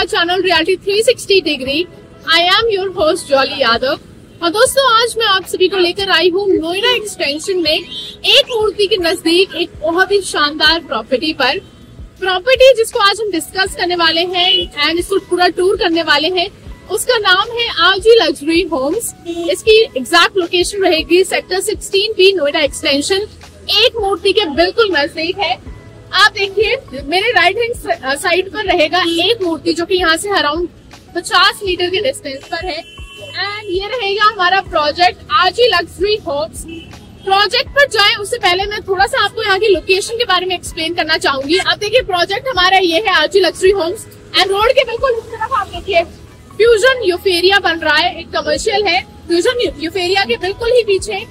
My channel reality 360 degree. I am your host Jolly Yadav. और दोस्तों, आज मैं आप सभी को लेकर आई हूँ नोएडा एक्सटेंशन में एक मूर्ति के नजदीक एक बहुत ही शानदार प्रॉपर्टी पर। प्रॉपर्टी जिसको आज हम डिस्कस करने वाले हैं एंड इसको पूरा टूर करने वाले हैं, उसका नाम है आरजी लग्जरी होम्स। इसकी एग्जैक्ट लोकेशन रहेगी सेक्टर 16B नोएडा एक्सटेंशन, एक मूर्ति के बिल्कुल नजदीक है। आप देखिए मेरे राइट हैंड साइड पर रहेगा एक मूर्ति जो कि यहाँ से अराउंड 50 मीटर के डिस्टेंस पर है। एंड ये रहेगा हमारा project RG luxury homes. Project पर जाएं उससे पहले मैं थोड़ा सा आपको यहाँ की लोकेशन के बारे में एक्सप्लेन करना चाहूंगी। आप देखिए प्रोजेक्ट हमारा ये है RG luxury homes and road के बिल्कुल इस तरफ आप देखिए फ्यूजन यूफेरिया बन रहा है, एक कमर्शियल है। फ्यूजन यूफेरिया के बिल्कुल ही पीछे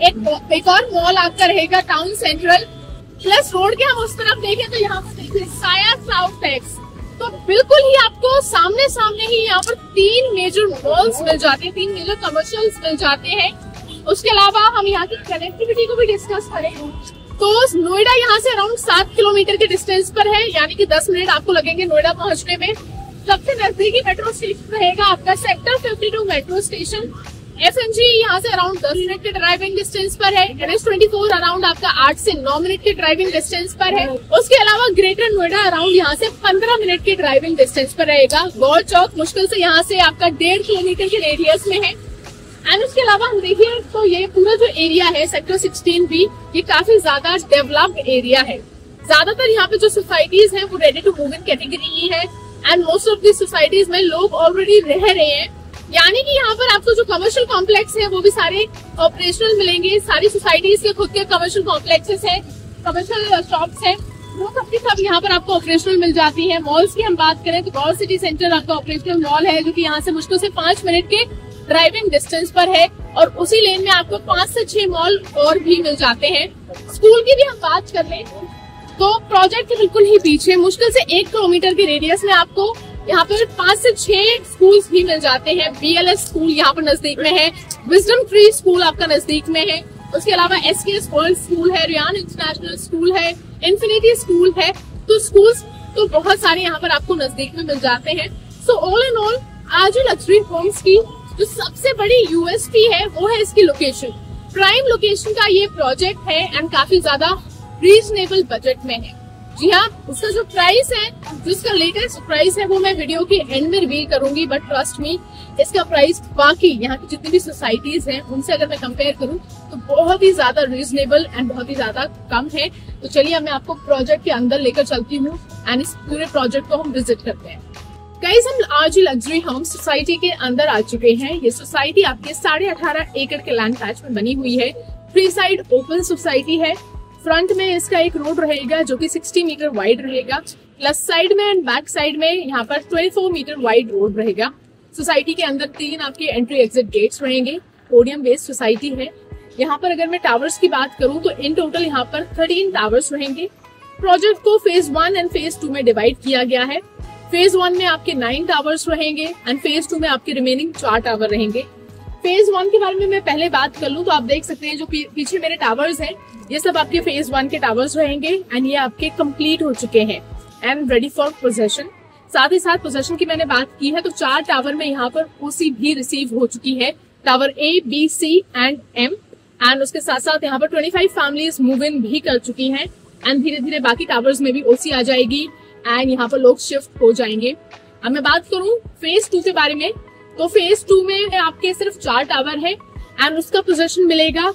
एक और मॉल आपका रहेगा टाउन सेंट्रल। प्लस रोड के हम उस तरफ देखें तो यहाँ पर देखिए साया साउथ टेक्स। तो बिल्कुल ही आपको सामने सामने ही यहाँ पर 3 मेजर मॉल्स मिल जाते हैं, 3 मेजर कमर्शियल्स मिल जाते हैं। उसके अलावा हम यहाँ की कनेक्टिविटी को भी डिस्कस करें तो नोएडा यहाँ से अराउंड 7 किलोमीटर के डिस्टेंस पर है, यानी कि 10 मिनट आपको लगेंगे नोएडा पहुँचने में। सबसे नजदीकी मेट्रो स्टेशन रहेगा आपका सेक्टर 52 मेट्रो स्टेशन। FMG यहाँ से अराउंड 10 मिनट के ड्राइविंग डिस्टेंस पर है। NH24 अराउंड आपका 8 से 9 मिनट के ड्राइविंग डिस्टेंस पर है। उसके अलावा ग्रेटर नोएडा अराउंड यहाँ से 15 मिनट के ड्राइविंग डिस्टेंस पर रहेगा। गौर चौक मुश्किल से यहाँ से आपका 1.5 किलोमीटर के रेडियस में है। एंड उसके अलावा हम देखिए तो ये पूरा जो एरिया है सेक्टर 16B, ये काफी ज्यादा डेवलप्ड एरिया है। ज्यादातर यहाँ पे जो सोसाइटीज है वो ready to move in category की है and most of the societies में लोग ऑलरेडी रह रहे हैं, यानी कि यहाँ पर आपको जो कमर्शियल कॉम्प्लेक्स है वो भी सारे ऑपरेशनल मिलेंगे। सारी सोसाइटीज के खुद के कमर्शियल कॉम्प्लेक्सेस है, कमर्शियल शॉप्स है, वो सबके सब यहाँ पर आपको ऑपरेशनल मिल जाती है। मॉल्स की हम बात करें तो गौर सिटी सेंटर आपका ऑपरेशनल मॉल है जो कि यहाँ से मुश्किल से 5 मिनट के ड्राइविंग डिस्टेंस पर है और उसी लेन में आपको 5 से 6 मॉल और भी मिल जाते हैं। स्कूल की भी हम बात कर लें तो प्रोजेक्ट के बिल्कुल ही पीछे मुश्किल से 1 किलोमीटर के रेडियस में आपको यहाँ पर 5 से 6 स्कूल्स भी मिल जाते हैं। BLS स्कूल यहाँ पर नजदीक में है, विजडम ट्री स्कूल आपका नजदीक में है। उसके अलावा SKS वर्ल्ड स्कूल है, रियान इंटरनेशनल स्कूल है, इन्फिनिटी स्कूल है। तो स्कूल्स तो बहुत सारे यहाँ पर आपको नजदीक में मिल जाते हैं। So all in all RG luxury homes की जो सबसे बड़ी USP है वो है इसकी लोकेशन। प्राइम लोकेशन का ये प्रोजेक्ट है एंड काफी ज्यादा रीजनेबल बजट में है। जी हाँ, उसका जो प्राइस है, जो इसका लेटेस्ट प्राइस है वो मैं वीडियो के एंड में रिवील करूंगी, बट ट्रस्ट मी इसका प्राइस बाकी यहाँ की जितनी भी सोसाइटीज हैं उनसे अगर मैं कंपेयर करूँ तो बहुत ही ज्यादा रीजनेबल एंड बहुत ही ज्यादा कम है। तो चलिए मैं आपको प्रोजेक्ट के अंदर लेकर चलती हूँ एंड इस पूरे प्रोजेक्ट को हम विजिट करते हैं। गाइस, हम आरजी लग्जरी होम सोसाइटी के अंदर आ चुके हैं। ये सोसाइटी आपके 18.5 एकड़ के लैंड पैच में बनी हुई है। 3 साइड ओपन सोसाइटी है। फ्रंट में इसका एक रोड रहेगा जो कि 60 मीटर वाइड रहेगा। प्लस साइड में एंड बैक साइड में यहाँ पर 24 मीटर वाइड रोड रहेगा। सोसाइटी के अंदर 3 आपके एंट्री एग्जिट गेट्स रहेंगे। पोडियम बेस्ड सोसाइटी है। यहाँ पर अगर मैं टावर्स की बात करूँ तो इन टोटल यहाँ पर 13 टावर्स रहेंगे। प्रोजेक्ट को फेज 1 एंड फेज 2 में डिवाइड किया गया है। फेज 1 में आपके 9 टावर्स रहेंगे एंड फेज 2 में आपके रिमेनिंग 4 टावर रहेंगे। फेज 1 के बारे में मैं पहले बात कर लूँ तो आप देख सकते हैं जो पीछे मेरे टावर्स हैं ये सब आपके फेज 1 के टावर्स रहेंगे एंड ये आपके कंप्लीट हो चुके हैं एंड रेडी फॉर पोजेशन। साथ ही साथ पोजेशन की मैंने बात की है तो 4 टावर में यहाँ पर ओसी भी रिसीव हो चुकी है, tower A, B, C and M। And उसके साथ साथ यहाँ पर 25 फैमिलीज मूव इन भी कर चुकी हैं एंड धीरे धीरे बाकी टावर्स में भी ओसी आ जाएगी एंड यहाँ पर लोग शिफ्ट हो जाएंगे। अब मैं बात करूँ फेज 2 के बारे में तो फेज 2 में आपके सिर्फ 4 टावर है एंड उसका पोजेशन मिलेगा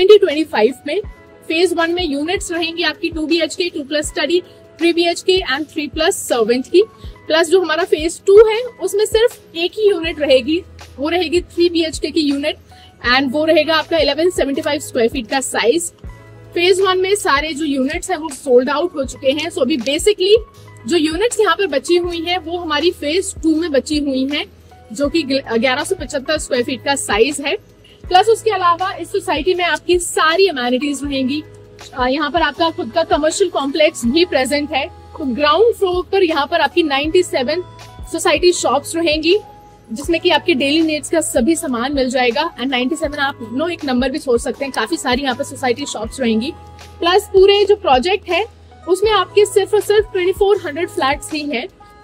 2025 में। फेज 1 में यूनिट्स रहेंगी आपकी 2 BHK, 2+ study, 3 BHK and 3+ servant की। प्लस जो हमारा फेज 2 है उसमें सिर्फ एक ही यूनिट रहेगी, वो रहेगी 3 BHK की यूनिट एंड वो रहेगा आपका 1175 स्क्वायर फीट का साइज। फेज 1 में सारे जो यूनिट्स है वो सोल्ड आउट हो चुके हैं। सो अभी बेसिकली जो यूनिट्स यहाँ पर बची हुई है वो हमारी फेज 2 में बची हुई है जो कि 1175 स्क्वायर फीट का साइज है। प्लस उसके अलावा इस सोसाइटी में आपकी सारी अमेनिटीज रहेंगी। यहाँ पर आपका खुद का कमर्शियल कॉम्प्लेक्स भी प्रेजेंट है। तो ग्राउंड फ्लोर पर यहाँ पर आपकी 97 सोसाइटी शॉप्स रहेंगी जिसमें कि आपके डेली नीड्स का सभी सामान मिल जाएगा एंड 97 आप एक नंबर भी सोच सकते हैं, काफी सारी यहाँ पर सोसाइटी शॉप्स रहेंगी। प्लस पूरे जो प्रोजेक्ट है उसमें आपके सिर्फ और सिर्फ 2400 फ्लैट्स ही हैं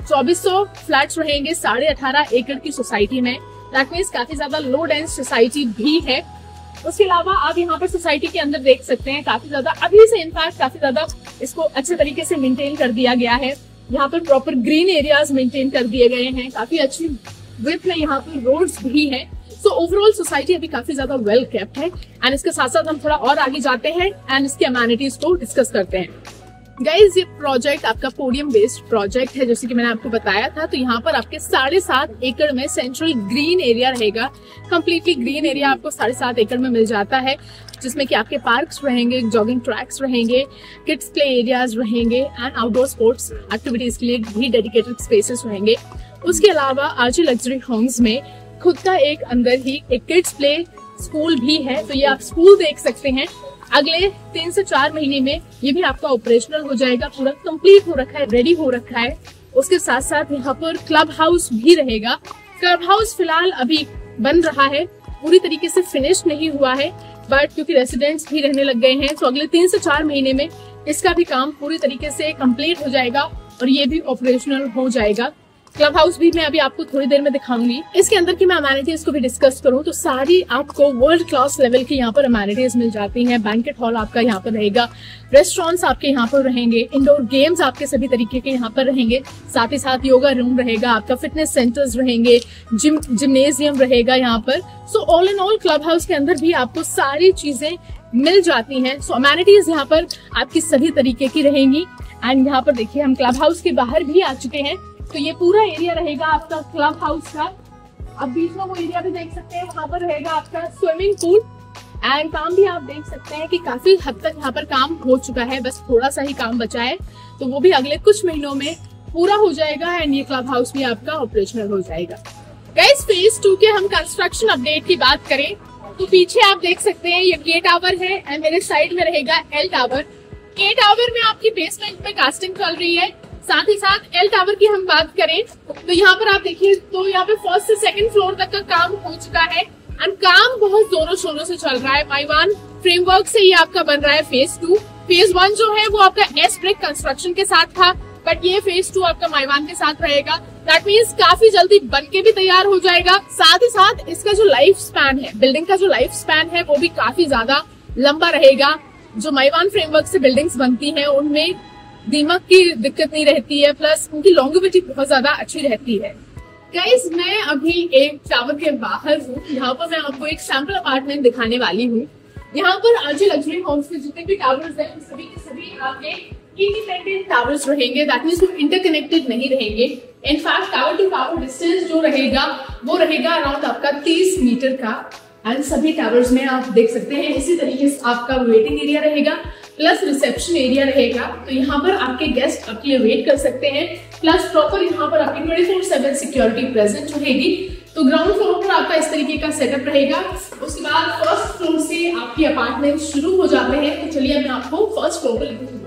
2400 फ्लैट्स रहेंगे 18.5 एकड़ की सोसाइटी में। दैट मीन्स काफी ज्यादा लो डेंस सोसाइटी भी है। उसके अलावा आप यहाँ पर सोसाइटी के अंदर देख सकते हैं काफी ज्यादा अभी से इनफैक्ट काफी ज्यादा इसको अच्छे तरीके से मेंटेन कर दिया गया है। यहाँ पर प्रॉपर ग्रीन एरियाज मेंटेन कर दिए गए हैं, काफी अच्छी विड्थ में यहाँ पर रोड्स भी है। सो ओवरऑल सोसाइटी अभी काफी ज्यादा वेल केप्ट है। एंड इसके साथ साथ हम थोड़ा और आगे जाते हैं एंड इसके अमेनिटीज को डिस्कस करते हैं। गाइज ये प्रोजेक्ट आपका पोडियम बेस्ड प्रोजेक्ट है, जैसे कि मैंने आपको बताया था। तो यहाँ पर आपके 7.5 एकड़ में सेंट्रल ग्रीन एरिया रहेगा। कंप्लीटली ग्रीन एरिया आपको 7.5 एकड़ में मिल जाता है, जिसमें कि आपके पार्क्स रहेंगे, जॉगिंग ट्रैक्स रहेंगे, किड्स प्ले एरियाज रहेंगे एंड आउटडोर स्पोर्ट्स एक्टिविटीज के लिए भी डेडिकेटेड स्पेसेस रहेंगे। उसके अलावा आरजे लग्जरी होम्स में खुद का एक अंदर ही एक किड्स प्ले स्कूल भी है। तो ये आप स्कूल देख सकते हैं। अगले 3 से 4 महीने में ये भी आपका ऑपरेशनल हो जाएगा, पूरा कंप्लीट हो रखा है, रेडी हो रखा है। उसके साथ साथ यहाँ पर क्लब हाउस भी रहेगा। क्लब हाउस फिलहाल अभी बन रहा है, पूरी तरीके से फिनिश नहीं हुआ है, बट क्योंकि रेसिडेंट्स भी रहने लग गए हैं तो अगले 3 से 4 महीने में इसका भी काम पूरी तरीके से कंप्लीट हो जाएगा और ये भी ऑपरेशनल हो जाएगा। क्लब हाउस भी मैं अभी आपको थोड़ी देर में दिखाऊंगी। इसके अंदर की मैं अमेनिटीज को भी डिस्कस करूं तो सारी आपको वर्ल्ड क्लास लेवल की यहाँ पर अमेनिटीज मिल जाती हैं। बैंकेट हॉल आपका यहाँ पर रहेगा, रेस्टोरेंट्स आपके यहाँ पर रहेंगे, इंडोर गेम्स आपके सभी तरीके के यहाँ पर रहेंगे, साथ ही साथ योगा रूम रहेगा, आपका फिटनेस सेंटर्स रहेंगे, जिम्नेजियम रहेगा यहाँ पर। So all in all club house के अंदर भी आपको सारी चीजें मिल जाती हैं। सो अमेनिटीज यहाँ पर आपकी सभी तरीके की रहेंगी। एंड यहाँ पर देखिए हम क्लब हाउस के बाहर भी आ चुके हैं। तो ये पूरा एरिया रहेगा आपका क्लब हाउस का। अब बीच में वो एरिया भी देख सकते हैं, वहां पर रहेगा आपका स्विमिंग पूल। एंड काम भी आप देख सकते हैं कि काफी हद तक यहाँ पर काम हो चुका है, बस थोड़ा सा ही काम बचा है, तो वो भी अगले कुछ महीनों में पूरा हो जाएगा एंड ये क्लब हाउस भी आपका ऑपरेशनल हो जाएगा। गाइस फेज 2 के हम कंस्ट्रक्शन अपडेट की बात करें तो पीछे आप देख सकते हैं ये के टावर है एंड मेरे साइड में रहेगा एल टावर। के टावर में आपकी बेसमेंट में कास्टिंग चल रही है। साथ ही साथ एल टावर की हम बात करें तो यहाँ पर आप देखिए तो यहाँ पे 1st से 2nd फ्लोर तक का काम हो चुका है एंड काम बहुत जोरों शोरों से चल रहा है। माइवान फ्रेमवर्क से ये आपका बन रहा है फेज 2। फेज 1 जो है वो आपका एस ब्रिक कंस्ट्रक्शन के साथ था, बट ये फेज 2 आपका माइवान के साथ रहेगा। दैट मीन्स काफी जल्दी बन के भी तैयार हो जाएगा। साथ ही साथ इसका जो लाइफ स्पैन है, बिल्डिंग का जो लाइफ स्पैन है वो भी काफी ज्यादा लंबा रहेगा। जो माइवान फ्रेमवर्क से बिल्डिंग्स बनती हैं उनमें दीमक की दिक्कत नहीं रहती है, प्लस उनकी लॉन्गेविटी बहुत ज्यादा अच्छी रहती है। गाइस मैं अभी एक टावर के बाहर हूँ, यहाँ पर मैं आपको एक सैंपल अपार्टमेंट दिखाने वाली हूँ। यहाँ पर आरजे लग्जरी होम्स के जितने भी टावर्स हैं सभी के सभी आपके इंडिपेंडेंट टावर्स रहेंगे। दैट मीन्स वो इंटरकनेक्टेड नहीं रहेंगे। In fact tower to tower distance जो रहेगा वो रहेगा अराउंड आपका 30 मीटर का। एंड सभी टावर्स में आप देख सकते हैं इसी तरीके से आपका वेटिंग एरिया रहेगा प्लस रिसेप्शन एरिया रहेगा। तो यहाँ पर आपके गेस्ट आपके लिए वेट कर सकते हैं, प्लस प्रॉपर यहाँ पर आपकी 24/7 सिक्योरिटी प्रेजेंट रहेगी। तो ग्राउंड फ्लोर पर आपका इस तरीके का सेटअप रहेगा। उसके बाद 1st फ्लोर से आपके अपार्टमेंट शुरू हो जाते हैं। तो चलिए मैं आपको 1st फ्लोर पर लेकर चलूँ।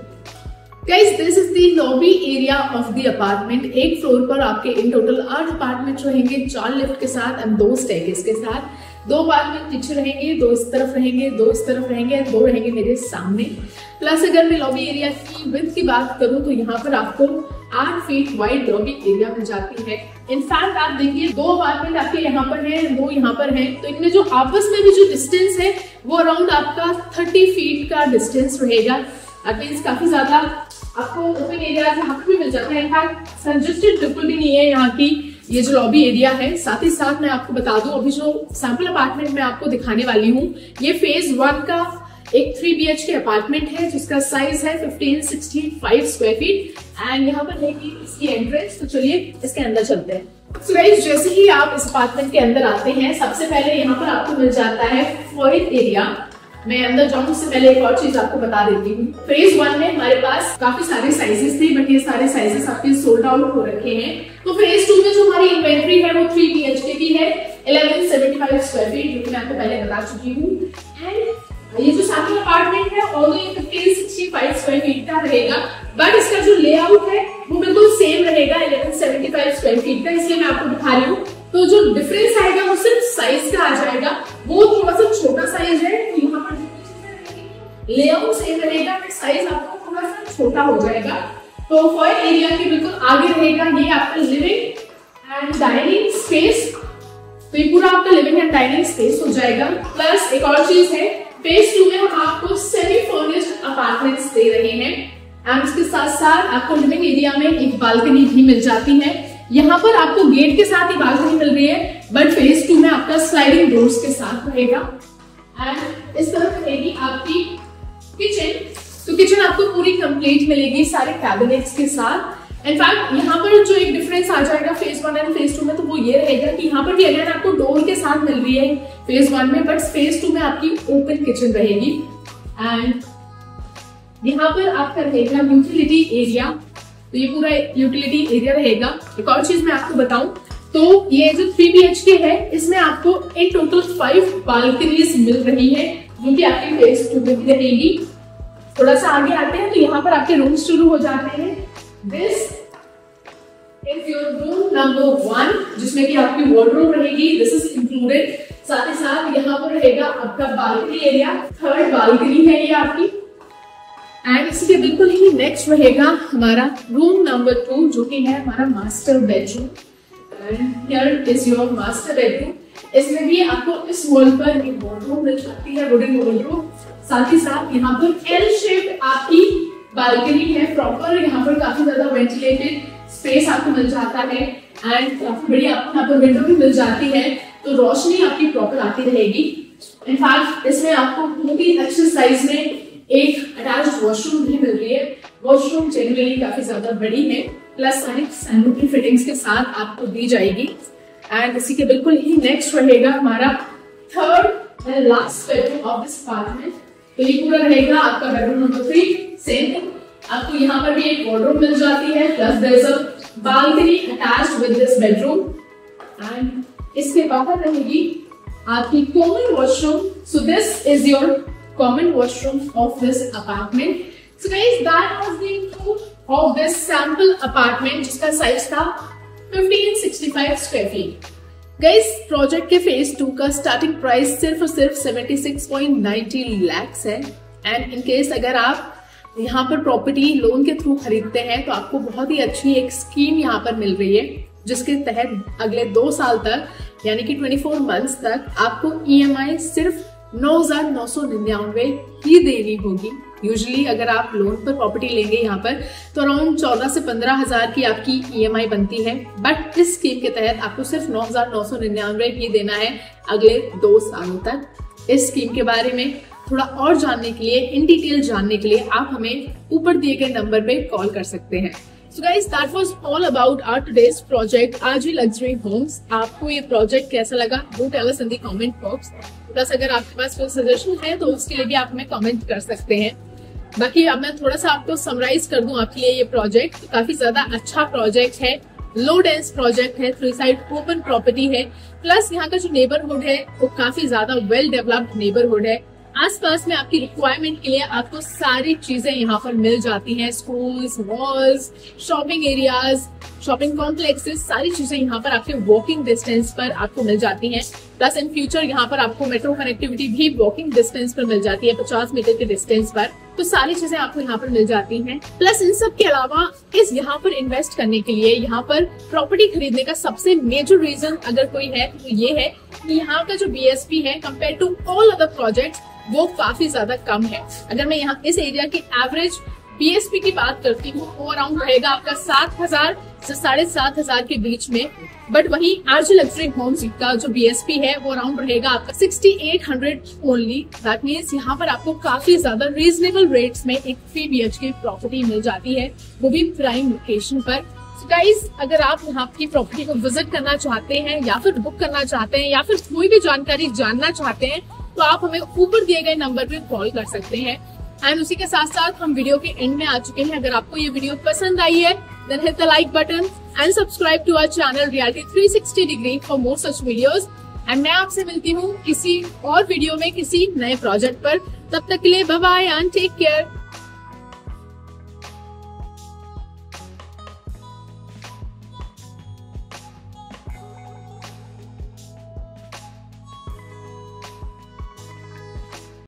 Guys this is the lobby area of the apartment. एक फ्लोर पर आपके इन टोटल 8 अपार्टमेंट रहेंगे, 4 लिफ्ट के साथ एंड 2 स्टेयरकेस के साथ। 2 अपार्टमेंट पीछे रहेंगे, 2 इस तरफ रहेंगे, 2 इस तरफ रहेंगे, 2 रहेंगे मेरे सामने। प्लस अगर मैं लॉबी एरिया की विड्थ की बात करूं तो यहाँ पर आपको 8 फीट वाइड लॉबी एरिया मिल जाती है। इनफैक्ट आप देखिए 2 अपार्टमेंट आपके यहाँ पर हैं, 2 यहाँ पर हैं, तो इनमें जो आपस में भी जो डिस्टेंस है वो अराउंड आपका 30 फीट का डिस्टेंस रहेगा। मीन्स काफी ज्यादा आपको ओपन एरिया यहाँ पर भी मिल जाता है। इनफैक्ट कंजेस्टेड बिल्कुल भी नहीं है यहाँ की ये जो लॉबी एरिया है। साथ ही साथ मैं आपको बता दूं अभी जो सैंपल अपार्टमेंट मैं आपको दिखाने वाली हूँ ये फेज 1 का एक 3 BHK अपार्टमेंट है जिसका साइज है 1565 स्क्वायर फीट एंड यहाँ पर है कि इसकी एंट्रेंस। तो चलिए इसके अंदर चलते हैं। सो गाइस जैसे ही आप इस अपार्टमेंट के अंदर आते हैं सबसे पहले यहाँ पर आपको मिल जाता है फॉइल एरिया। मैं अंदर जाऊं उससे पहले एक और चीज आपको बता देती हूँ। फेज 1 में हमारे पास काफी सारे साइजेस थे बट ये सारे साइजेस आपके सोल्ड आउट हो रखे हैं। तो फेज 2 में जो हमारी इन्वेंट्री है वो 3 BHK की है 1175 स्क्वायर फीट, जो कि मैं आपको पहले बता चुकी हूँ। एंड ये जो सैंपल अपार्टमेंट है ऑल्दो ये 1565 स्क्वायर फीट का रहेगा बट इसका जो लेआउट है वो बिल्कुल सेम रहेगा 1175 स्क्वायर फीट का, इसलिए मैं आपको दिखा रही हूँ। तो जो डिफरेंस आएगा वो सिर्फ साइज का आ जाएगा, वो थोड़ा सा छोटा साइज है। तो यहाँ पर लेआउट सेम रहेगा बट साइज आपको थोड़ा सा छोटा हो जाएगा। तो फॉयल एरिया के बिल्कुल आगे रहेगा ये आपका लिविंग एंड डाइनिंग स्पेस। तो ये पूरा आपका लिविंग एंड डाइनिंग स्पेस हो जाएगा। प्लस एक और चीज है, फेज 2 में हम आपको सेमी फर्निश्ड अपार्टमेंट्स दे रहे हैं एंड उसके साथ साथ आपको लिविंग एरिया में एक बालकनी भी मिल जाती है। यहाँ पर आपको गेट के साथ ही बालकनी मिल रही है, बट फेज 2 में आपका स्लाइडिंग डोर्स के साथ रहेगा। एंड इस तरफ रहेगी आपकी किचन। तो किचन आपको पूरी कंप्लीट मिलेगी सारे कैबिनेट्स के साथ। इनफैक्ट यहाँ पर जो एक डिफरेंस आ जाएगा फेज 1 एंड फेज 2 में, तो वो ये रहेगा कि यहाँ पर भी अगर आपको डोर के साथ मिल रही है फेज 1 में, बट फेज 2 में आपकी ओपन किचन रहेगी। एंड यहाँ पर आपका रहेगा यूटिलिटी एरिया। तो ये पूरा यूटिलिटी एरिया रहेगा। एक और चीज मैं आपको बताऊं तो ये जो 3 BHK है, इसमें आपको इन टोटल 5 बालकनीज मिल रही है, जो कि आपकी फेज 2 में भी रहेगी। थोड़ा सा आगे आते हैं तो यहाँ पर आपके रूम शुरू हो जाते हैं। This is your room number 1, जिसमें कि आपकी वार्डरोब रहेगी, दिस इज इंक्लूडेड। साथ ही साथ यहाँ पर रहेगा आपका बालकनी एरिया, 3rd बालकनी है ये आपकी। एंड इसके बिल्कुल ही नेक्स्ट रहेगा हमारा रूम नंबर 2, जो कि है हमारा master bedroom. And here is your master bedroom. इसमें भी आपको इस वॉल पर एक वार्डरोब मिल सकती है, वुडन वार्डरोब। साथ ही साथ यहाँ पर एल शेप आपकी बालकनी है प्रॉपर। यहाँ पर काफी ज्यादा वेंटिलेटेड स्पेस आपको मिल जाता है एंड काफी बड़ी आपको यहाँ पर विंडो भी मिल जाती है, तो रोशनी आपकी प्रॉपर आती रहेगी। इनफैक्ट इसमें आपको बहुत ही अच्छे साइज में एक अटैच्ड वॉशरूम भी मिल रही है। वॉशरूम जनरली काफी ज्यादा बड़ी है, प्लस सारी सैनिटरी फिटिंग्स के साथ आपको दी जाएगी। एंड इसी के बिल्कुल ही नेक्स्ट रहेगा हमारा 3rd and last bedroom of this apartment. तो ये पूरा रहेगा आपका बेडरूम नंबर 3। सेम थिंग, आपको यहाँ पर भी एक वार्डरोब मिल जाती है, plus there is a balcony attached with this bedroom. And इसके बाहर रहेगी आपकी common washroom. So this is your common washroom of this apartment. So guys, that was the tour of this sample apartment, जिसका size था 1565 square feet. Guys, project के phase 2 का starting price सिर्फ और सिर्फ 76.90 lakhs है। एंड इन केस अगर आप यहाँ पर प्रॉपर्टी लोन के थ्रू खरीदते हैं तो आपको बहुत ही अच्छी एक स्कीम यहाँ पर मिल रही है, जिसके तहत अगले 2 साल तक यानी कि 24 मंथ्स तक आपको EMI सिर्फ 9,999 ही देनी होगी। यूजुअली अगर आप लोन पर प्रॉपर्टी लेंगे यहाँ पर तो अराउंड 14 से 15 हजार की आपकी EMI बनती है, बट इस स्कीम के तहत आपको सिर्फ 9,999 ही देना है अगले 2 सालों तक। इस स्कीम के बारे में थोड़ा और जानने के लिए, इन डिटेल जानने के लिए आप हमें ऊपर दिए गए नंबर पे कॉल कर सकते हैं। So guys, that was all about our today's project, RG Luxury Homes। आपको ये प्रोजेक्ट कैसा लगा? Do tell us in the comment box। Plus अगर आपके पास कोई सजेशन है तो उसके लिए भी आप हमें कमेंट कर सकते हैं। बाकी अब मैं थोड़ा सा आपको समराइज कर दूं आपके लिए ये प्रोजेक्ट। काफी ज्यादा अच्छा प्रोजेक्ट है, लो डेंस प्रोजेक्ट है, 3 साइड ओपन प्रॉपर्टी है, प्लस यहाँ का जो नेबरहुड है वो काफी ज्यादा वेल डेवलप्ड नेबरहुड है। आसपास में आपकी रिक्वायरमेंट के लिए आपको सारी चीजें यहाँ पर मिल जाती हैं, schools, malls, shopping areas, shopping complexes, सारी चीजें यहाँ पर आपके वॉकिंग डिस्टेंस पर आपको मिल जाती हैं। प्लस इन फ्यूचर यहाँ पर आपको मेट्रो कनेक्टिविटी भी वॉकिंग डिस्टेंस पर मिल जाती है, 50 मीटर के डिस्टेंस पर। तो सारी चीजें आपको यहाँ पर मिल जाती हैं। प्लस इन सब के अलावा इस यहाँ पर इन्वेस्ट करने के लिए, यहाँ पर प्रॉपर्टी खरीदने का सबसे मेजर रीजन अगर कोई है तो ये है कि यहाँ का जो BSP है compare to all other projects वो काफी ज्यादा कम है। अगर मैं यहाँ इस एरिया की एवरेज BSP की बात करती हूँ वो अराउंड रहेगा आपका 7,000 से 7,500 के बीच में, बट वहीं RG Luxury Homes का जो BSP है वो अराउंड रहेगा आपका 6,800 ओनली। दैट मीन्स यहाँ पर आपको काफी ज्यादा रीजनेबल रेट्स में एक 3 BHK प्रॉपर्टी मिल जाती है, वो भी प्राइम लोकेशन पर। गाइस, अगर आप यहाँ की प्रॉपर्टी को विजिट करना चाहते हैं या फिर बुक करना चाहते हैं या फिर कोई भी जानकारी जानना चाहते हैं तो आप हमें ऊपर दिए गए नंबर पे कॉल कर सकते हैं। एंड उसी के साथ साथ हम वीडियो के एंड में आ चुके हैं। अगर आपको ये वीडियो पसंद आई है then hit the like button and subscribe to our channel reality 360 degree for more such videos. And मैं आपसे मिलती हूँ किसी और वीडियो में किसी नए प्रोजेक्ट पर। तब तक के लिए bye bye and take care.